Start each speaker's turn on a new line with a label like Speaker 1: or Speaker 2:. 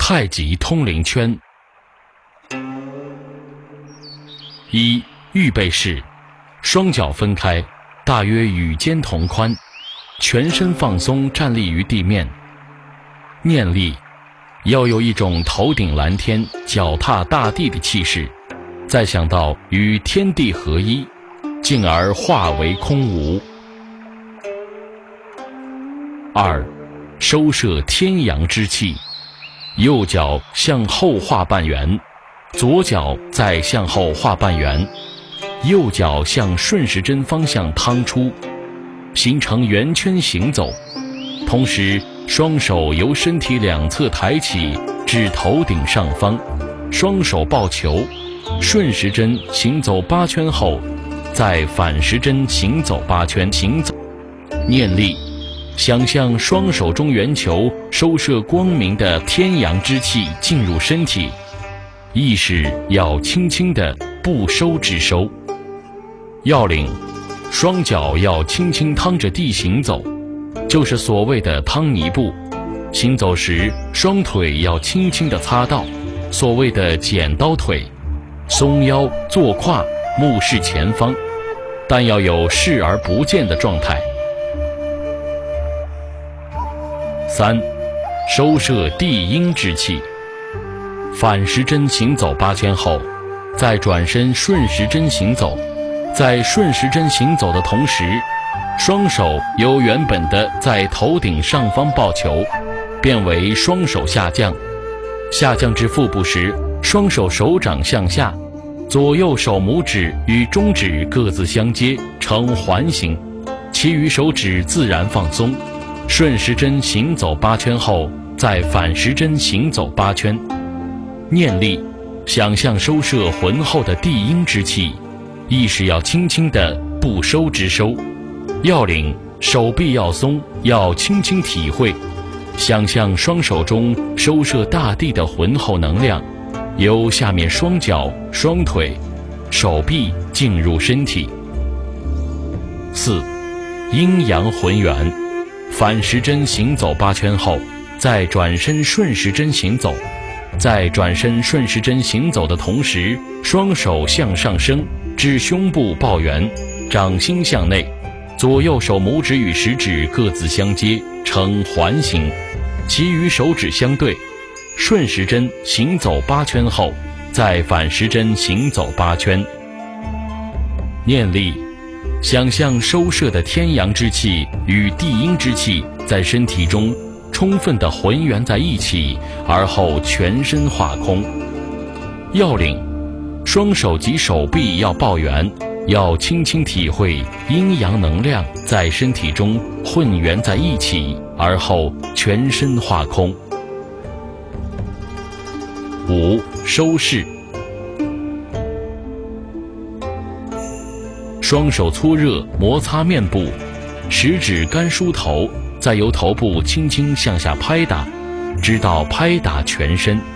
Speaker 1: 太极通灵圈。一、预备式，双脚分开，大约与肩同宽，全身放松，站立于地面。念力，要有一种头顶蓝天、脚踏大地的气势，再想到与天地合一，进而化为空无。二、收摄天阳之气，右脚向后画半圆，左脚再向后画半圆，右脚向顺时针方向趟出，形成圆圈行走。同时双手由身体两侧抬起至头顶上方，双手抱球，顺时针行走8圈后，再反时针行走8圈。行走念力，想象双手中圆球收摄光明的天阳之气进入身体，意识要轻轻的不收之收。要领，双脚要轻轻趟着地行走，就是所谓的趟泥步。行走时双腿要轻轻地擦到，所谓的剪刀腿。松腰坐胯，目视前方，但要有视而不见的状态。三、收摄地阴之气，反时针行走8圈后，再转身顺时针行走。在顺时针行走的同时，双手由原本的在头顶上方抱球，变为双手下降。下降至腹部时，双手手掌向下，左右手拇指与中指各自相接，呈环形，其余手指自然放松。顺时针行走8圈后，再反时针行走8圈。念力，想象收摄浑厚的地阴之气，意识要轻轻的不收之收。要领，手臂要松，要轻轻体会，想象双手中收摄大地的浑厚能量，由下面双脚、双腿、手臂进入身体。四、阴阳浑圆，反时针行走8圈后，再转身顺时针行走。在转身顺时针行走的同时，双手向上升至胸部抱圆，掌心向内，左右手拇指与食指各自相接，呈环形，其余手指相对。顺时针行走8圈后，再反时针行走8圈。念力，想象收摄的天阳之气与地阴之气在身体中充分地浑圆在一起，而后全身化空。要领，双手及手臂要抱圆，要轻轻体会阴阳能量在身体中混圆在一起，而后全身化空。五、收势，双手粗热摩擦面部，食指干梳头，再由头部轻轻向下拍打，直到拍打全身。